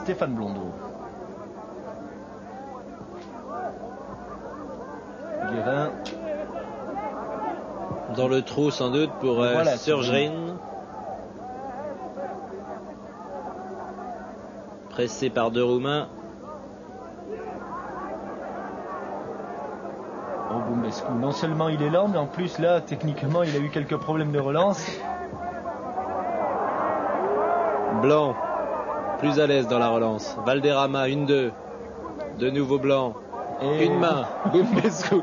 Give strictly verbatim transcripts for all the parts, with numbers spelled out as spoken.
Stéphane Blondeau. Guérin. Dans le trou sans doute pour euh, voilà, Surgerine. Pressé par deux Roumains. Oh, Bumbescu, non seulement il est lent, mais en plus là, techniquement, il a eu quelques problèmes de relance. Blanc, plus à l'aise dans la relance. Valderrama, une deux. De nouveau Blanc. Et... une main. Bumbescu.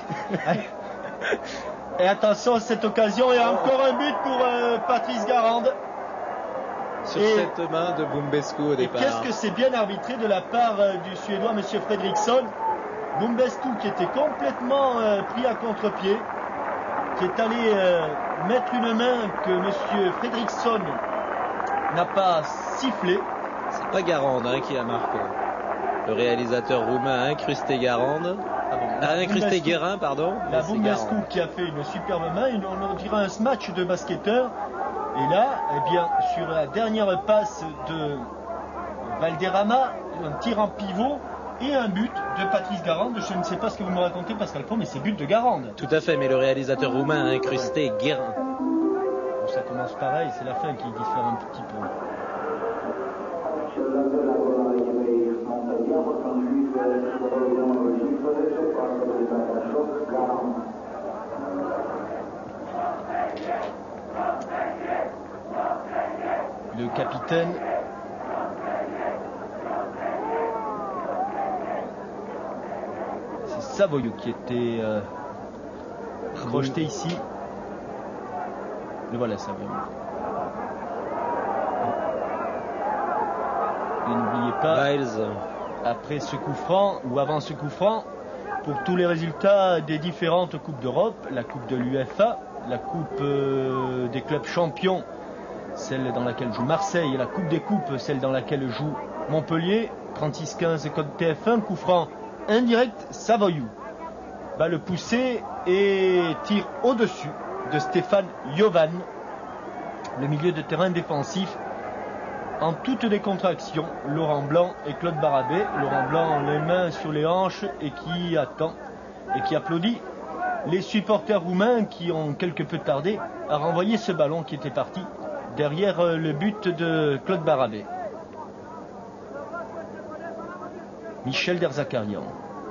Et attention à cette occasion, il y a encore un but pour euh, Patrice Garande. Sur et, cette main de Bumbescu au départ. Et qu'est-ce que c'est bien arbitré de la part euh, du Suédois, M. Fredriksson. Bumbescu qui était complètement euh, pris à contre-pied, qui est allé euh, mettre une main que M. Fredriksson n'a pas sifflé. C'est pas Garande hein, qui a marqué. Le réalisateur roumain a incrusté Garande. Ah bon, a incrusté Guérin, pardon. La Bumbescu qui a fait une superbe main, on dirait un match de basketteur. Et là, eh bien, sur la dernière passe de Valderrama, un tir en pivot et un but de Patrice Garande. Je ne sais pas ce que vous me racontez, Pascal Pau, mais c'est but de Garande. Tout à fait, mais le réalisateur roumain a incrusté Guérin. Ça commence pareil, c'est la fin qui diffère un petit peu. Le capitaine c'est Savoyou qui était euh, projeté ici. Le voilà Savoyou. Et n'oubliez pas, Miles. après ce coup franc ou avant ce coup franc, pour tous les résultats des différentes coupes d'Europe, la coupe de l'U F A, la coupe euh, des clubs champions, celle dans laquelle joue Marseille, et la coupe des coupes, celle dans laquelle joue Montpellier, trente-six quinze code T F un, coup franc indirect, Savoyou. Balle poussée et tir au-dessus de Stéphane Jovan, le milieu de terrain défensif. En toute décontraction, Laurent Blanc et Claude Barabé. Laurent Blanc les mains sur les hanches et qui attend et qui applaudit les supporters roumains qui ont quelque peu tardé à renvoyer ce ballon qui était parti derrière le but de Claude Barabé. Michel Derzakarian.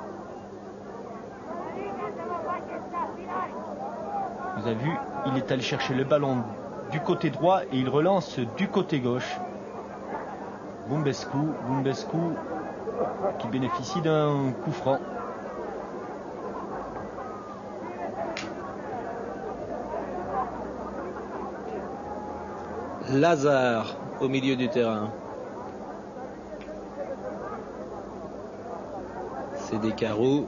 Vous avez vu, il est allé chercher le ballon du côté droit et il relance du côté gauche. Bumbescu, Bumbescu qui bénéficie d'un coup franc. Lazare au milieu du terrain. C'est des carreaux.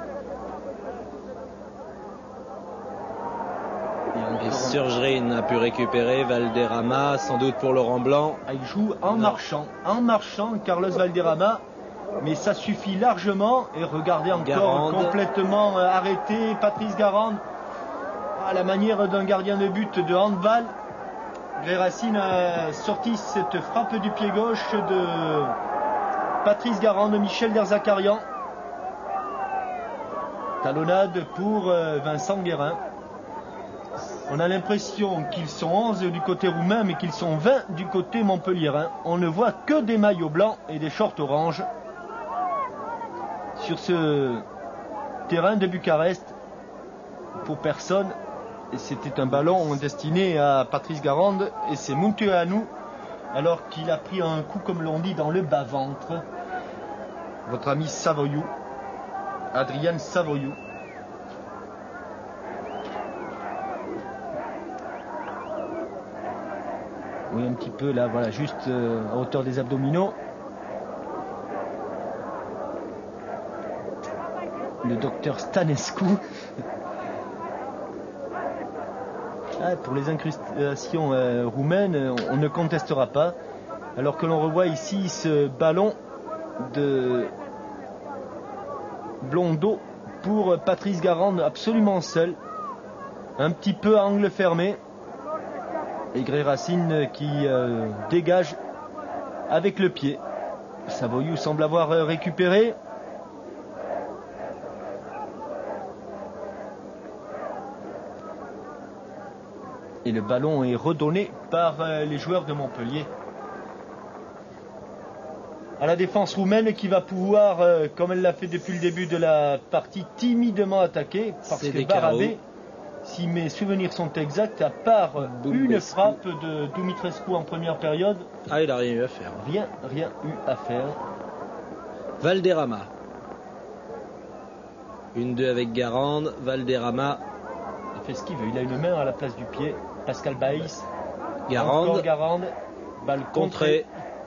Et Surgerine a pu récupérer Valderrama, sans doute pour Laurent Blanc. Il joue en non. marchant, en marchant Carlos Valderrama, mais ça suffit largement. Et regardez encore Garande. Complètement arrêté Patrice Garande, à la manière d'un gardien de but de handball. Gré Racine a sorti cette frappe du pied gauche de Patrice Garande, Michel Derzakarian. Talonnade pour Vincent Guérin. On a l'impression qu'ils sont onze du côté roumain, mais qu'ils sont vingt du côté montpelliérain. On ne voit que des maillots blancs et des shorts oranges sur ce terrain de Bucarest. Pour personne, et c'était un ballon destiné à Patrice Garande et c'est Munteanu, alors qu'il a pris un coup, comme l'on dit, dans le bas-ventre. Votre ami Savoyou, Adrien Savoyou. Oui, un petit peu là, voilà, juste euh, à hauteur des abdominaux. Le docteur Stanescu. Ah, pour les incrustations euh, roumaines, on, on ne contestera pas. Alors que l'on revoit ici ce ballon de Blondeau pour Patrice Garande, absolument seul. Un petit peu à angle fermé. Et Gré Racine qui euh, dégage avec le pied. Savoyou semble avoir récupéré. Et le ballon est redonné par les joueurs de Montpellier. À la défense roumaine qui va pouvoir, comme elle l'a fait depuis le début de la partie, timidement attaquer. Parce que Barabé, si mes souvenirs sont exacts, à part Bumbescu. Une frappe de Dumitrescu en première période. Ah, il n'a rien eu à faire. Rien, rien eu à faire. Valderrama. Une deux avec Garande. Valderrama. Il fait ce qu'il veut. Il a une main à la place du pied. Pascal Baïs. Garande. Encore Garande. Balle contrée.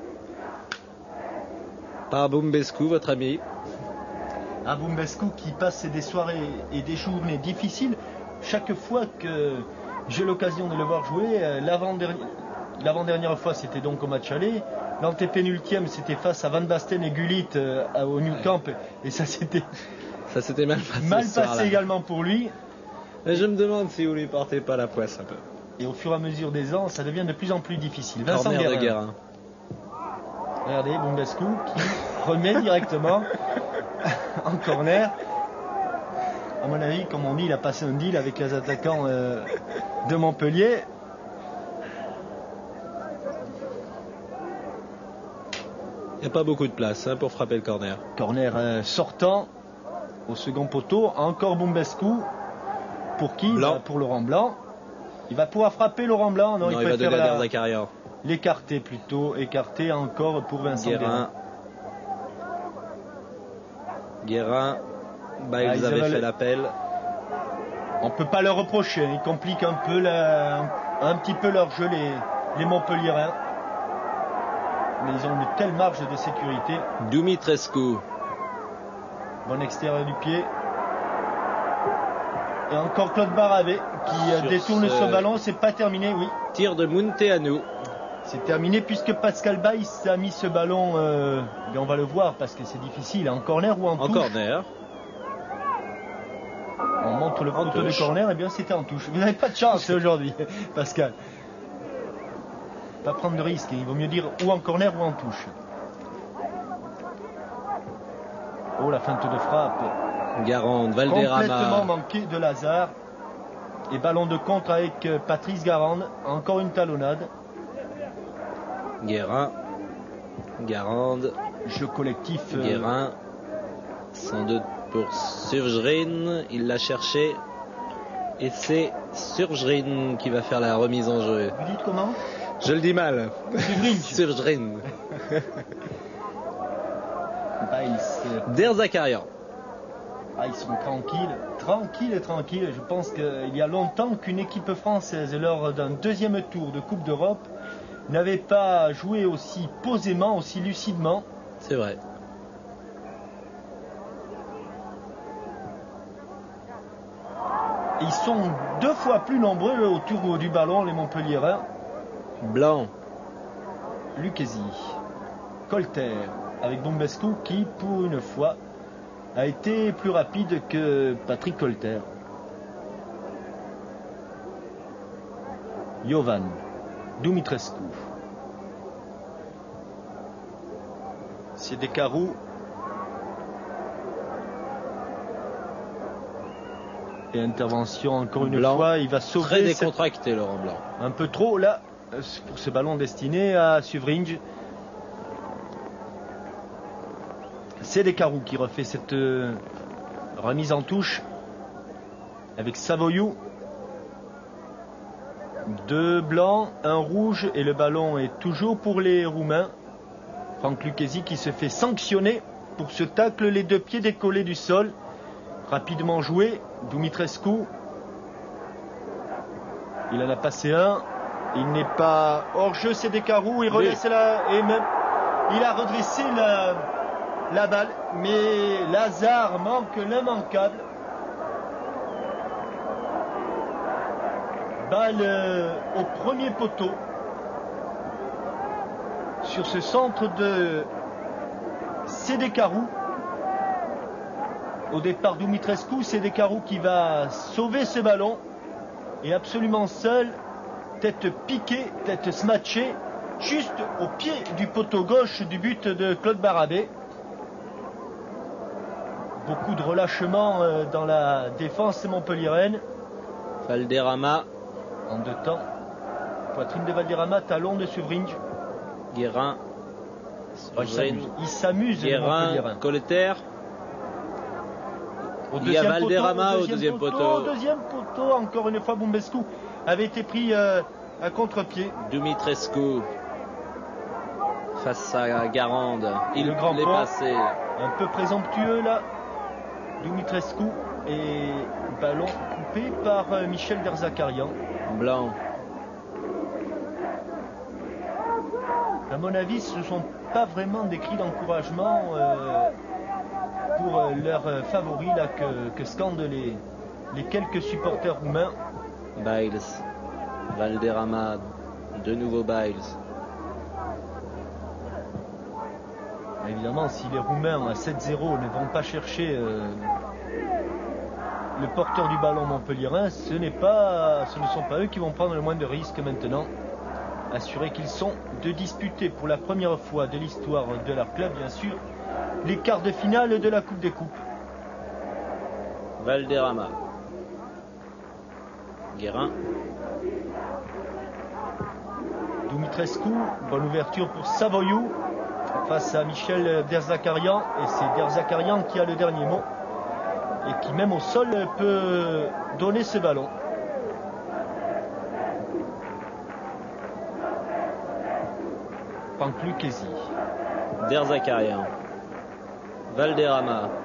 Par Bumbescu, votre ami. Un Bumbescu qui passe des soirées et des journées difficiles. Chaque fois que j'ai l'occasion de le voir jouer, l'avant-dernière, l'avant-dernière fois c'était donc au match aller. L'antépénultième c'était face à Van Basten et Gullit au New Camp. Et ça c'était, ça s'était mal passé, mal passé également pour lui. Et je me demande si vous lui portez pas la poisse un peu. Et au fur et à mesure des ans, ça devient de plus en plus difficile. Vincent Corner de Guérin. Regardez, Bumbescu qui remet directement en corner. À mon avis, comme on dit, il a passé un deal avec les attaquants euh, de Montpellier. Il n'y a pas beaucoup de place hein, pour frapper le corner. Corner euh, sortant au second poteau. Encore Bumbescu. Pour qui? Bah, pour Laurent Blanc. Il va pouvoir frapper Laurent Blanc. Non, non il, il va donner à Zakaria. L'écarter plutôt. Écarter encore pour Vincent Guérin. Guérin. Bah, ils, ah, ils avaient fait le... l'appel. On ne peut pas leur reprocher. Ils compliquent un peu la... un petit peu leur jeu, les, les Montpelliérains. Mais ils ont une telle marge de sécurité. Dumitrescu. Bon extérieur du pied. Et encore Claude Barabé qui Sur détourne ce... ce ballon. C'est pas terminé, oui. Tir de Munteanu. C'est terminé puisque Pascal Baïs a mis ce ballon. Euh... Et on va le voir parce que c'est difficile. En corner ou en, en touche. En corner. On montre le poteau de corner, et eh bien c'était en touche. Vous n'avez pas de chance aujourd'hui, Pascal. Pas prendre de risque. Il vaut mieux dire ou en corner ou en touche. Oh, la feinte de frappe. Garande, Valderrama. Complètement manqué de Lazare. Et ballon de contre avec Patrice Garande. Encore une talonnade. Guérin. Garande. Jeu collectif. Euh... Guérin. Sans doute pour Surjrin. Il l'a cherché. Et c'est Surjrin qui va faire la remise en jeu. Vous dites comment? Je le dis mal. Surjrin. Der Zakarian. Ah, ils sont tranquilles, tranquilles et tranquilles. Je pense qu'il y a longtemps qu'une équipe française, lors d'un deuxième tour de Coupe d'Europe, n'avait pas joué aussi posément, aussi lucidement. C'est vrai. Ils sont deux fois plus nombreux autour du ballon, les Montpelliérains. Blanc. Lucchesi. Colter. Avec Bumbescu qui, pour une fois, a été plus rapide que Patrick Colter. Jovan. Dumitrescu. C'est des carreaux. Et intervention encore une Blanc, fois. Il va sauver. Très décontracté, cette... Laurent Blanc. Un peu trop là pour ce ballon destiné à Suvringe. C'est Descarous qui refait cette euh, remise en touche avec Savoyou. Deux blancs, un rouge et le ballon est toujours pour les Roumains. Franck Lucchesi qui se fait sanctionner pour ce tacle, les deux pieds décollés du sol. Rapidement joué, Dumitrescu. Il en a passé un. Il n'est pas hors jeu, c'est Descarous. Il relaisse la et même il a redressé la. La balle, mais Lazare manque l'immanquable. Balle euh, au premier poteau. Sur ce centre de Sédécarou. Au départ Dumitrescu, Sédécarou qui va sauver ce ballon. Et absolument seul, tête piquée, tête smatchée. juste au pied du poteau gauche du but de Claude Barabé. Beaucoup de relâchement euh, dans la défense montpelliéraine. Valderrama. En deux temps. Poitrine de Valderrama, talon de Suvringe. Guérin. Oh, il s'amuse. Guérin, Colleter. Il y a Valderrama poteau, au, au deuxième poteau, poteau. Au deuxième poteau, encore une fois, Bumbescu avait été pris euh, à contre-pied. Dumitrescu face à Garande. Il le grand l'est passé. Un peu présomptueux là. Dumitrescu et ballon coupé par euh, Michel Derzakarian. Blanc. À mon avis, ce ne sont pas vraiment des cris d'encouragement euh, pour euh, leurs euh, favoris là, que, que scandent les, les quelques supporters roumains. Biles. Valderrama. De nouveau Biles. Évidemment, si les Roumains à sept zéro ne vont pas chercher euh, le porteur du ballon montpelliérain, ce n'est pas, ce ne sont pas eux qui vont prendre le moins de risques maintenant. Assurés qu'ils sont de disputer pour la première fois de l'histoire de leur club, bien sûr, les quarts de finale de la Coupe des Coupes. Valderrama. Guérin. Dumitrescu, bonne ouverture pour Savoyou face à Michel Derzakarian, et c'est Derzakarian qui a le dernier mot et qui même au sol peut donner ce ballon. Panklukési. Derzakarian. Valderrama.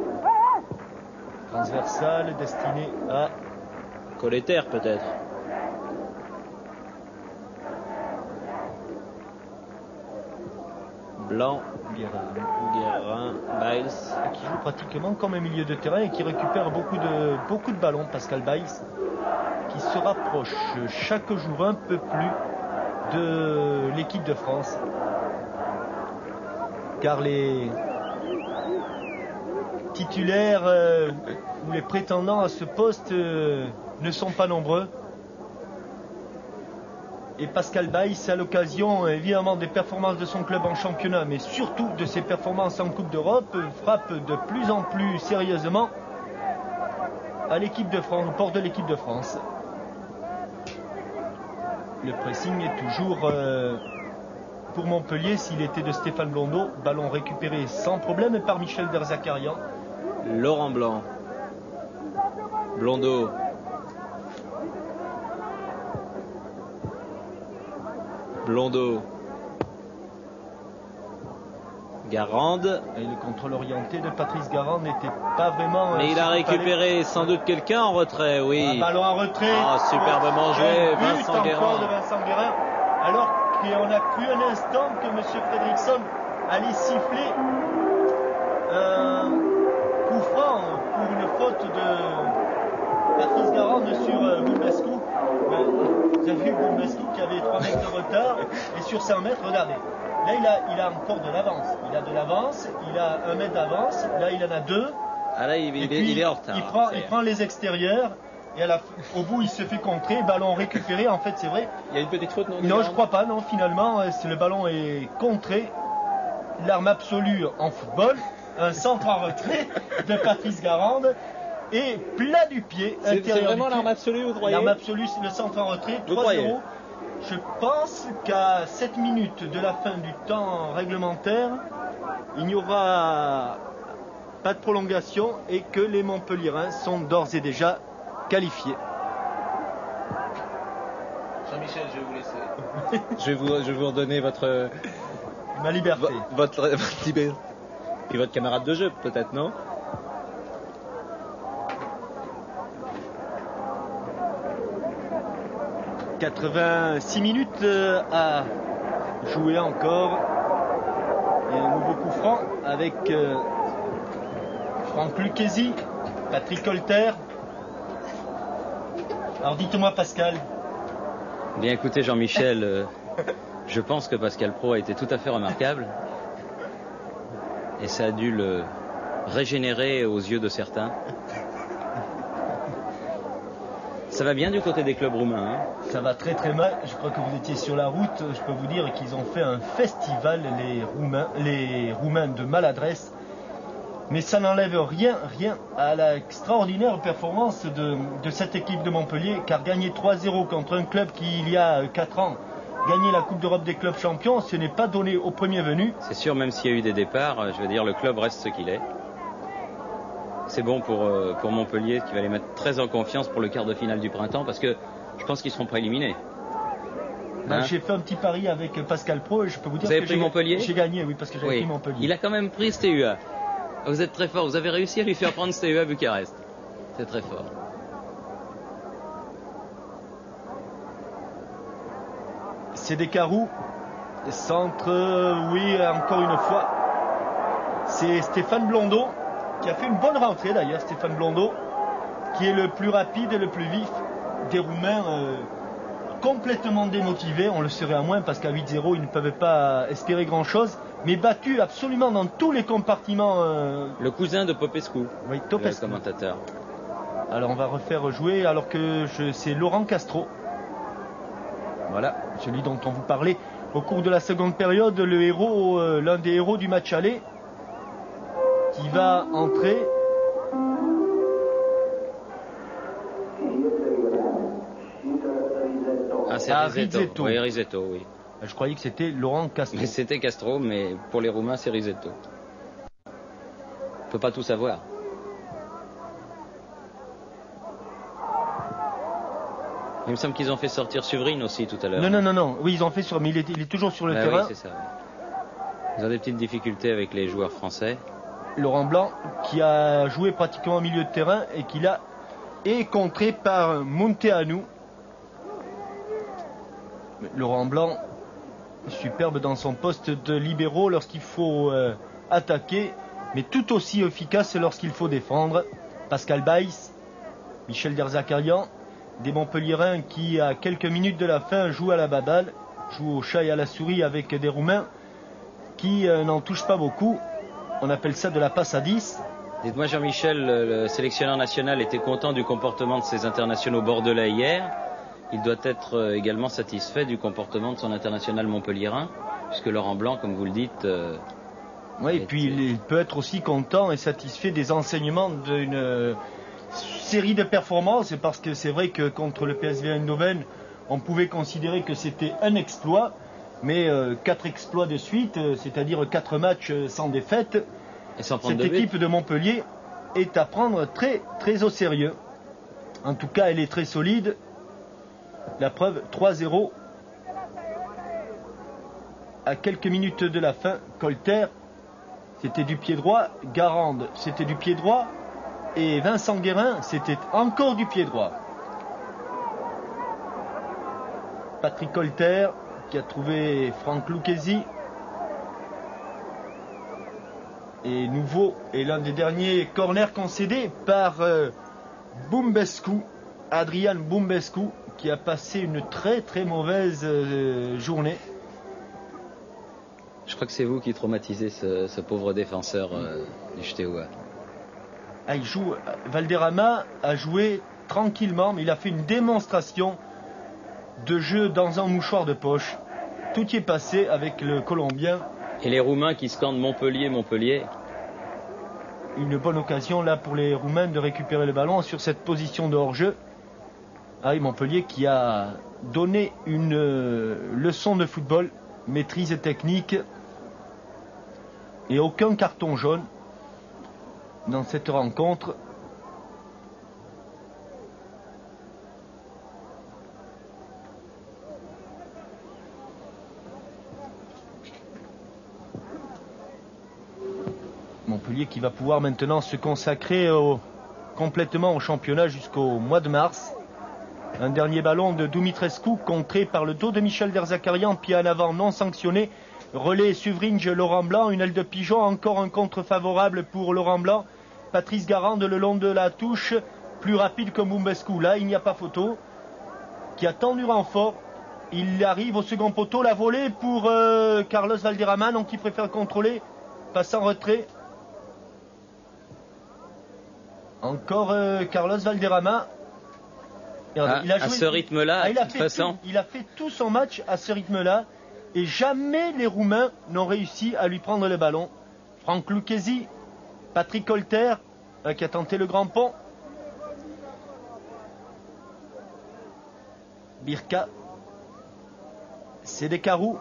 Transversal destiné à Colleter peut-être. Blanc. Guérin. Guérin. Biles. Qui joue pratiquement comme un milieu de terrain et qui récupère beaucoup de, beaucoup de ballons. Pascal Biles qui se rapproche chaque jour un peu plus de l'équipe de France. Car les titulaires euh, ou les prétendants à ce poste euh, ne sont pas nombreux. Et Pascal Biles, à l'occasion évidemment des performances de son club en championnat, mais surtout de ses performances en Coupe d'Europe, frappe de plus en plus sérieusement à l'équipe de France, au port de l'équipe de France. Le pressing est toujours euh, pour Montpellier. S'il était de Stéphane Blondeau, ballon récupéré sans problème par Michel Derzakarian. Laurent Blanc. Blondeau. Blondeau. Garande. Et le contrôle orienté de Patrice Garande n'était pas vraiment... Mais euh, il a récupéré sans doute quelqu'un en retrait, oui. Un ballon en retrait. Oh, superbement joué, Vincent Guérin. de Vincent Guérin. Alors qu'on a cru un instant que M. Fredriksson allait siffler un coup franc pour une faute de Patrice Garande sur euh, Bumbescu. Vous avez vu Bumbescu qui avait trois mètres de retard, et sur cent mètres, regardez, là il a, il a encore de l'avance, il a de l'avance, il a un mètre d'avance, là il en a deux. Ah là il, il, puis, est, il est en retard. Il prend, il prend les extérieurs, et à la, au bout il se fait contrer, ballon récupéré, en fait c'est vrai. Il y a une petite faute, non? Non, je crois pas, non, finalement, c'est le ballon est contré, l'arme absolue en football, un centre en retrait de Patrice Garande. Et plat du pied, c'est, c'est vraiment l'arme absolue, vous croyez? L'arme absolue, c'est le centre en retrait, trois zéro. Je pense qu'à sept minutes de la fin du temps réglementaire, il n'y aura pas de prolongation et que les Montpelliérains sont d'ores et déjà qualifiés. Jean-Michel, je vais vous laisser. je, vais vous, je vais vous redonner votre... Ma liberté. Votre, votre liberté. Et votre camarade de jeu, peut-être, non? quatre-vingt-six minutes à jouer encore. Et un nouveau coup franc avec euh, Franck Lucchesi, Patrick Colleter. Alors dites-moi Pascal. Bien écoutez Jean-Michel, euh, je pense que Pascal Praud a été tout à fait remarquable. Et ça a dû le régénérer aux yeux de certains. Ça va bien du côté des clubs roumains, hein? Ça va très très mal. Je crois que vous étiez sur la route. Je peux vous dire qu'ils ont fait un festival, les Roumains, les Roumains de maladresse. Mais ça n'enlève rien, rien à l'extraordinaire performance de, de cette équipe de Montpellier, car gagner trois zéro contre un club qui, il y a quatre ans, gagner la Coupe d'Europe des clubs champions, ce n'est pas donné au premier venu. C'est sûr, même s'il y a eu des départs, je veux dire, le club reste ce qu'il est. C'est bon pour, pour Montpellier, qui va les mettre très en confiance pour le quart de finale du printemps, parce que je pense qu'ils seront pas éliminés. Ben, Hein? j'ai fait un petit pari avec Pascal Pro et je peux vous dire Vous avez que pris j'ai- Montpellier j'ai gagné, oui, parce que j'avais Oui. pris Montpellier. Il a quand même pris ce T U A. Vous êtes très fort, vous avez réussi à lui faire prendre ce T U A à Bucarest. C'est très fort. C'est des carreaux. Centre, euh, oui, encore une fois. C'est Stéphane Blondeau qui a fait une bonne rentrée d'ailleurs, Stéphane Blondeau, qui est le plus rapide et le plus vif des Roumains, euh, complètement démotivés. On le serait à moins parce qu'à huit zéro, ils ne peuvent pas espérer grand-chose, mais battus absolument dans tous les compartiments. euh, Le cousin de Popescu, oui, le Topescu. commentateur. Alors on va refaire jouer alors que je- c'est Laurent Castro. Voilà, celui dont on vous parlait au cours de la seconde période, le héros, euh, l'un des héros du match aller, qui va entrer. Ah, c'est Ah, Risetto. Risetto. Oui, Risetto, oui. Je croyais que c'était Laurent Castro. Mais c'était Castro, mais pour les Roumains, c'est Risetto. On peut pas tout savoir. Il me semble qu'ils ont fait sortir Suvrine aussi tout à l'heure. Non, non, non, non. Oui, ils ont fait sur, mais il est, il est toujours sur le Ah terrain. oui, c'est ça. Oui. Ils ont des petites difficultés avec les joueurs français. Laurent Blanc, qui a joué pratiquement au milieu de terrain et qui l'a est contré par Munteanu. Laurent Blanc, superbe dans son poste de libéraux lorsqu'il faut euh, attaquer, mais tout aussi efficace lorsqu'il faut défendre. Pascal Baïs, Michel Derzakarian, des Montpelliérains qui, à quelques minutes de la fin, jouent à la baballe, jouent au chat et à la souris avec des Roumains qui euh, n'en touchent pas beaucoup. On appelle ça de la passe à dix. Dites-moi, Jean-Michel, le le sélectionneur national était content du comportement de ses internationaux bordelais hier. Il doit être euh, également satisfait du comportement de son international montpelliérain, puisque Laurent Blanc, comme vous le dites, euh, Oui, et Et puis c'est- il, il peut être aussi content et satisfait des enseignements d'une euh, série de performances, parce que c'est vrai que contre le P S V Eindhoven, on pouvait considérer que c'était un exploit, mais euh, quatre exploits de suite, euh, c'est-à-dire quatre matchs euh, sans défaite, et sans prendre cette de but. équipe de Montpellier est à prendre très très au sérieux. En tout cas, elle est très solide. La preuve, trois zéro. À quelques minutes de la fin, Colter, c'était du pied droit. Garande, c'était du pied droit. Et Vincent Guérin, c'était encore du pied droit. Patrick Colter, qui a trouvé Franck Lucchesi. Et nouveau, et l'un des derniers corners concédés par euh, Bumbescu, Adrian Bumbescu, qui a passé une très très mauvaise euh, journée. Je crois que c'est vous qui traumatisez ce, ce pauvre défenseur euh, du Steaua. Ah, il joue, Valderrama a joué tranquillement, mais il a fait une démonstration de jeu dans un mouchoir de poche. Tout y est passé avec le Colombien. Et les Roumains qui scandent Montpellier, Montpellier. Une bonne occasion là pour les Roumains de récupérer le ballon sur cette position de hors-jeu. Ah oui, Montpellier qui a donné une euh, leçon de football, maîtrise technique et aucun carton jaune dans cette rencontre. Montpellier qui va pouvoir maintenant se consacrer au, complètement au championnat jusqu'au mois de mars. Un dernier ballon de Dumitrescu contré par le dos de Michel Derzakarian, pied en avant non sanctionné. Relais Suvringe, Laurent Blanc, une aile de pigeon, encore un contre favorable pour Laurent Blanc. Patrice Garande le long de la touche, plus rapide que Bumbescu. Là, il n'y a pas photo. Qui attend du renfort. Il arrive au second poteau, la volée pour euh, Carlos Valderrama, donc il préfère contrôler. Passe en retrait. Encore euh, Carlos Valderrama. Ah, il a joué, à ce rythme-là, ah, de toute façon. Tout, il a fait tout son match à ce rythme-là. Et jamais les Roumains n'ont réussi à lui prendre le ballon. Franck Lucchesi, Patrick Holter, euh, qui a tenté le grand pont. Birka. Sedekarou.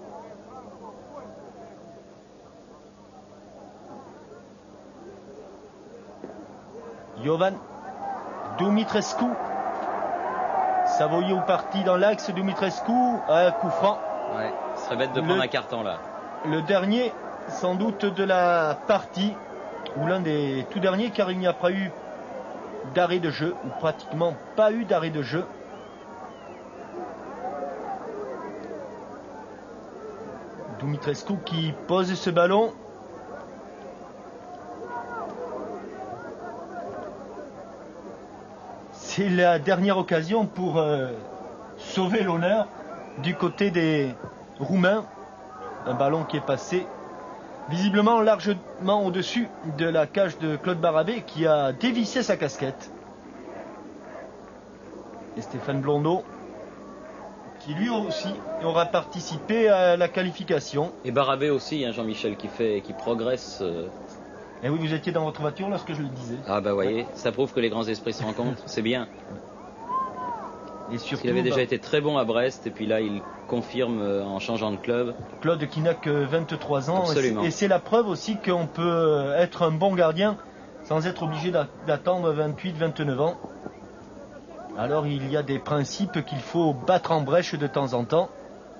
Jovan. Dumitrescu. Savoyou parti dans l'axe. Dumitrescu. Un coup franc. Ouais, ce serait bête de prendre le, un carton là. Le dernier, sans doute, de la partie, ou l'un des tout derniers, car il n'y a pas eu d'arrêt de jeu, ou pratiquement pas eu d'arrêt de jeu. Dumitrescu qui pose ce ballon. C'est la dernière occasion pour euh, sauver l'honneur du côté des Roumains. Un ballon qui est passé visiblement largement au-dessus de la cage de Claude Barabé qui a dévissé sa casquette. Et Stéphane Blondeau qui lui aussi aura participé à la qualification. Et Barabé aussi, hein, Jean-Michel, qui fait, qui progresse. Euh... Et oui, vous étiez dans votre voiture lorsque je le disais. Ah bah voyez, ouais. Ça prouve que les grands esprits se rencontrent, c'est bien. Et surtout, il avait déjà bah, été très bon à Brest et puis là il confirme euh, en changeant de club. Claude qui n'a que vingt-trois ans. Absolument. Et c'est la preuve aussi qu'on peut être un bon gardien sans être obligé d'attendre vingt-huit vingt-neuf ans. Alors il y a des principes qu'il faut battre en brèche de temps en temps.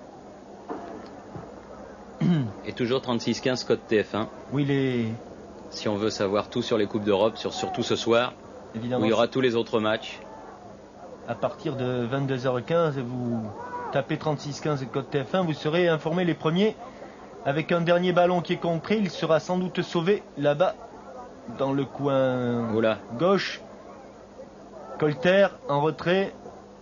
Et toujours trente-six quinze code T F un. Oui, les... Si on veut savoir tout sur les Coupes d'Europe, sur, surtout ce soir, évidemment, où il y aura tous les autres matchs. À partir de vingt-deux heures quinze, vous tapez trente-six quinze code T F un, vous serez informés les premiers. Avec un dernier ballon qui est contré, il sera sans doute sauvé là-bas, dans le coin Oula. gauche. Colter en retrait.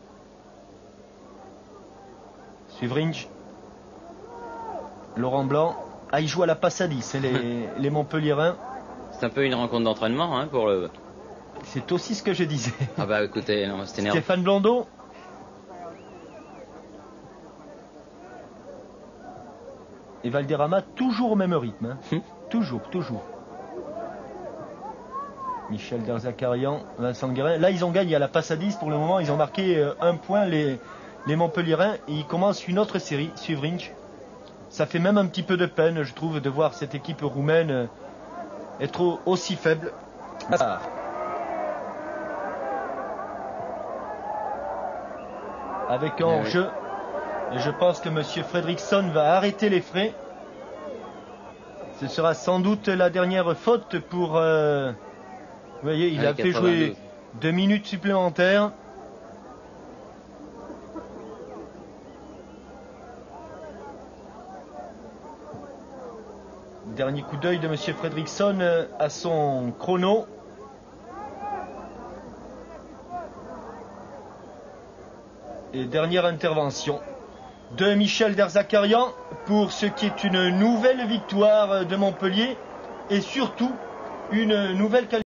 Suvrinj. Laurent Blanc. Ah, il joue à la passe à dix, les, les Montpelliérains. C'est un peu une rencontre d'entraînement hein, pour le... C'est aussi ce que je disais. Ah bah écoutez, c'était énervant. Stéphane Blondeau. Et Valderrama toujours au même rythme. Hein. Hum. Toujours, toujours. Michel Derzakarian, Vincent Guérin. Là, ils ont gagné à la passe à dix pour le moment. Ils ont marqué euh, un point, les, les Montpelliérains. Et ils commencent une autre série, Suvrinj. Ça fait même un petit peu de peine, je trouve, de voir cette équipe roumaine euh, être aussi faible. Ah. Avec un hors-jeu. Et je pense que M. Fredriksson va arrêter les frais. Ce sera sans doute la dernière faute pour... Euh, vous voyez, il a fait jouer deux minutes supplémentaires. Dernier coup d'œil de M. Fredriksson à son chrono. Et dernière intervention de Michel Derzakarian pour ce qui est une nouvelle victoire de Montpellier et surtout une nouvelle qualification.